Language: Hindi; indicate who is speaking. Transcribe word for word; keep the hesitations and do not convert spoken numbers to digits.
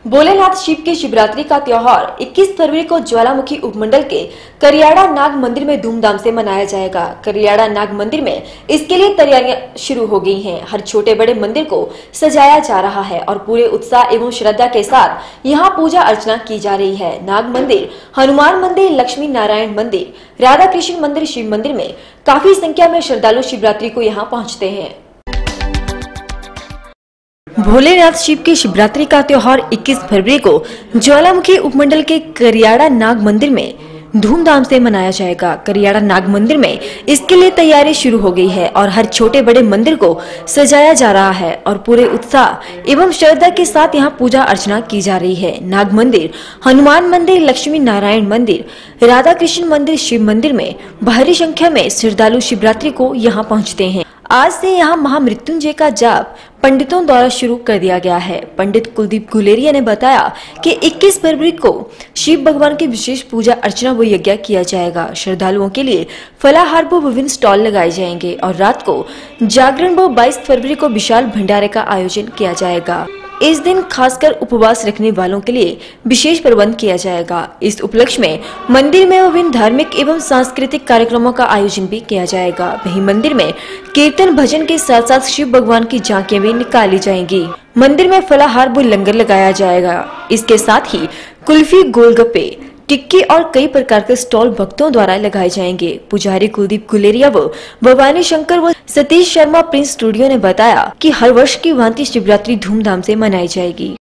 Speaker 1: भोलेनाथ शिव की शिवरात्रि का त्योहार इक्कीस फरवरी को ज्वालामुखी उपमंडल के करियाड़ा नाग मंदिर में धूमधाम से मनाया जाएगा। करियाड़ा नाग मंदिर में इसके लिए तैयारियां शुरू हो गई हैं। हर छोटे बड़े मंदिर को सजाया जा रहा है और पूरे उत्साह एवं श्रद्धा के साथ यहां पूजा अर्चना की जा रही है। नाग मंदिर, हनुमान मंदिर, लक्ष्मी नारायण मंदिर, राधा कृष्ण मंदिर, शिव मंदिर में काफी संख्या में श्रद्धालु शिवरात्रि को यहाँ पहुँचते हैं। भोलेनाथ शिव की शिवरात्रि का त्योहार इक्कीस फरवरी को ज्वालामुखी उपमंडल के करियाड़ा नाग मंदिर में धूमधाम से मनाया जाएगा। करियाड़ा नाग मंदिर में इसके लिए तैयारी शुरू हो गई है और हर छोटे बड़े मंदिर को सजाया जा रहा है और पूरे उत्साह एवं श्रद्धा के साथ यहां पूजा अर्चना की जा रही है। नाग मंदिर, हनुमान मंदिर, लक्ष्मी नारायण मंदिर, राधा कृष्ण मंदिर, शिव मंदिर में भारी संख्या में श्रद्धालु शिवरात्रि को यहां पहुंचते हैं। आज से यहाँ महामृत्युंजय का जाप पंडितों द्वारा शुरू कर दिया गया है। पंडित कुलदीप गुलेरिया ने बताया कि इक्कीस फरवरी को शिव भगवान की विशेष पूजा अर्चना व यज्ञ किया जाएगा। श्रद्धालुओं के लिए फलाहार व विभिन्न स्टॉल लगाए जाएंगे और रात को जागरण व बाईस फरवरी को विशाल भंडारे का आयोजन किया जाएगा। इस दिन खासकर उपवास रखने वालों के लिए विशेष प्रबंध किया जाएगा। इस उपलक्ष्य में मंदिर में विभिन्न धार्मिक एवं सांस्कृतिक कार्यक्रमों का आयोजन भी किया जाएगा। वहीं मंदिर में कीर्तन भजन के साथ साथ शिव भगवान की झांकियां भी निकाली जाएंगी। मंदिर में फलाहार व लंगर लगाया जाएगा। इसके साथ ही कुल्फी, गोलगप्पे, टिक्की और कई प्रकार के स्टॉल भक्तों द्वारा लगाए जाएंगे। पुजारी कुलदीप गुलेरिया व भवानी शंकर व सतीश शर्मा प्रिंस स्टूडियो ने बताया कि हर वर्ष की भांति शिवरात्रि धूमधाम से मनाई जाएगी।